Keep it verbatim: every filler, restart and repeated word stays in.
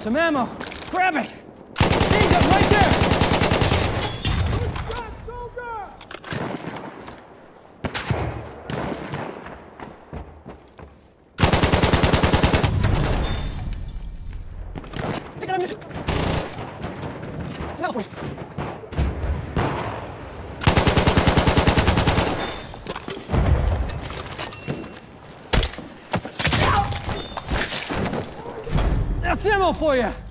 Some ammo. Grab it. See them right there. Take it on music. It's an for you. That's ammo for you!